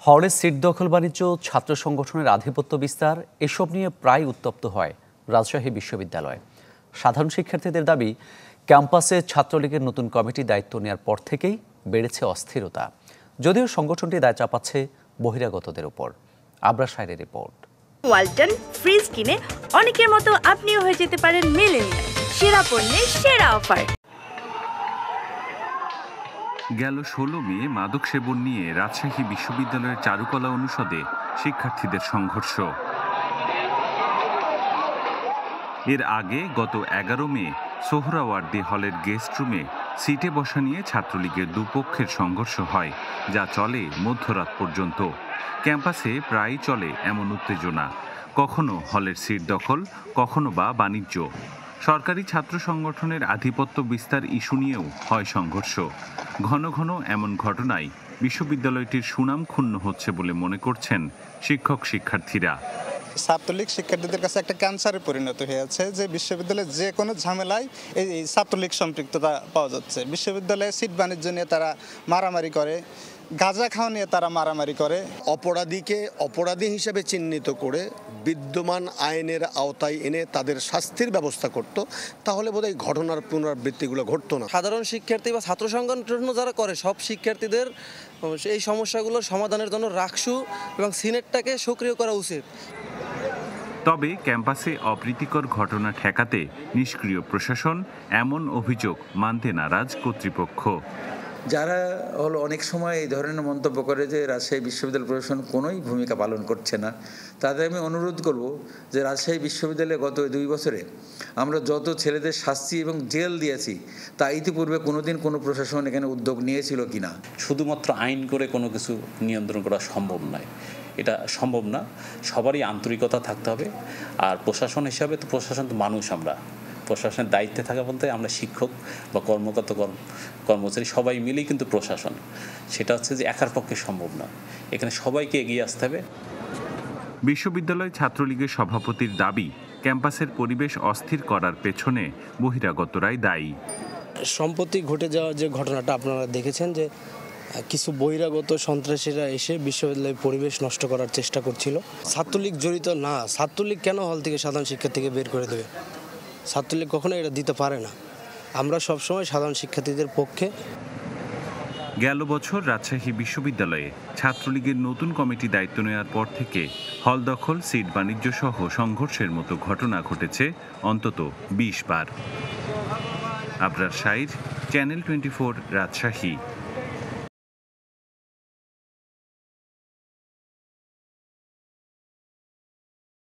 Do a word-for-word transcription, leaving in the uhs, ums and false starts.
হলের সিট দখল বাণিজ্য, ছাত্র সংগঠনের আধিপত্য বিস্তার এসব নিয়ে প্রায় উত্তপ্ত হয় রাজশাহী বিশ্ববিদ্যালয়। সাধারণ শিক্ষার্থীদের দাবি, ক্যাম্পাসে ছাত্রলীগের নতুন কমিটি দায়িত্ব নেওয়ার পর থেকেই বেড়েছে অস্থিরতা, যদিও সংগঠনটি দায় চাপাচ্ছে বহিরাগতদের উপর। আবরার সাহেরের রিপোর্ট। ওয়ালটন ফ্রিজ কিনে অনেকের মতো আপনিও হয়ে যেতে পারেন মিলেনিয়াল। সেরা পণ্যের সেরা অফার। গেল ষোলো মে মাদক সেবন নিয়ে রাজশাহী বিশ্ববিদ্যালয়ের চারুকলা অনুষদে শিক্ষার্থীদের সংঘর্ষ। এর আগে গত এগারো মে সোহরাওয়ার্দী হলের গেস্ট রুমে সিটে বসা নিয়ে ছাত্রলীগের দুপক্ষের সংঘর্ষ হয়, যা চলে মধ্যরাত পর্যন্ত। ক্যাম্পাসে প্রায়ই চলে এমন উত্তেজনা, কখনো হলের সিট দখল, কখনো বা বাণিজ্য। সরকারি ছাত্র সংগঠনের আধিপত্য বিস্তার ইস্যু নিয়েও হয় সংঘর্ষ। ঘন ঘন এমন ঘটনায় বিশ্ববিদ্যালয়টির সুনাম ক্ষুণ্ণ হচ্ছে বলে মনে করছেন শিক্ষক শিক্ষার্থীরা। ছাত্রলীগ শিক্ষার্থীদের কাছে একটা ক্যান্সারে পরিণত হয়েছে যে বিশ্ববিদ্যালয়ে যে কোনো ঝামেলায় এই ছাত্রলীগ সম্পৃক্ততা পাওয়া যাচ্ছে। বিশ্ববিদ্যালয়ে সিট বাণিজ্য নিয়ে তারা মারামারি করে, গাঁজা খাওয়া নিয়ে তারা মারামারি করে। অপরাধীকে অপরাধী হিসেবে চিহ্নিত করে বিদ্যমান আইনের আওতায় এনে তাদের শাস্তির ব্যবস্থা করত, তাহলে বোধহয় ঘটনার পুনরাবৃত্তিগুলো ঘটতো না। সাধারণ শিক্ষার্থী বা ছাত্র সংগঠন যারা করে, সব শিক্ষার্থীদের এই সমস্যাগুলোর সমাধানের জন্য রাকসু এবং সিনেটটাকে সক্রিয় করা উচিত। তবে ক্যাম্পাসে অপ্রীতিকর ঘটনা ঠেকাতে নিষ্ক্রিয় প্রশাসন, এমন অভিযোগ মানতে নারাজ কর্তৃপক্ষ। যারা হলো অনেক সময় এই ধরনের মন্তব্য করে যে রাজশাহী বিশ্ববিদ্যালয় প্রশাসন কোনোই ভূমিকা পালন করছে না, তাদের আমি অনুরোধ করব যে রাজশাহী বিশ্ববিদ্যালয়ে গত দুই বছরে আমরা যত ছেলেদের শাস্তি এবং জেল দিয়েছি, তা ইতিপূর্বে কোনোদিন কোনো প্রশাসন এখানে উদ্যোগ নিয়েছিল কিনা। শুধুমাত্র আইন করে কোনো কিছু নিয়ন্ত্রণ করা সম্ভব নয়, এটা সম্ভব না। সবারই আন্তরিকতা থাকতে হবে। আর প্রশাসন হিসাবে তো প্রশাসন তো মানুষ, আমরা প্রশাসনের দায়িত্বে থাকা বলতে আমরা শিক্ষক বা কর্মকর্তা কর্মচারী সবাই মিলেই কিন্তু প্রশাসন। সেটা হচ্ছে যে একার পক্ষে সম্ভব না, এখানে সবাইকে এগিয়ে আসতে হবে। বিশ্ববিদ্যালয় ছাত্রলীগের সভাপতির দাবি, ক্যাম্পাসের পরিবেশ অস্থির করার পেছনে বহিরাগতরাই দায়ী। সম্প্রতি ঘটে যাওয়া যে ঘটনাটা আপনারা দেখেছেন, যে কিছু বহিরাগত সন্ত্রাসীরা এসে বিশ্ববিদ্যালয়ের পরিবেশ নষ্ট করার চেষ্টা করছিল। ছাত্রলীগ জড়িত না, ছাত্রলীগ কেন হল থেকে সাধারণ শিক্ষার্থীকে বের করে দেবে? ছাত্রলীগ কখনো এটা দিতে পারে না। আমরা সবসময় সাধারণ শিক্ষার্থীদের পক্ষে। গেল বছর রাজশাহী বিশ্ববিদ্যালয়ে ছাত্রলীগের নতুন কমিটি দায়িত্ব নেওয়ার পর থেকে হল দখল, সিট বাণিজ্য সহ সংঘর্ষের মতো ঘটনা ঘটেছে অন্তত বিশ বার। Abrar Sair, channel twenty four, Rajshahi.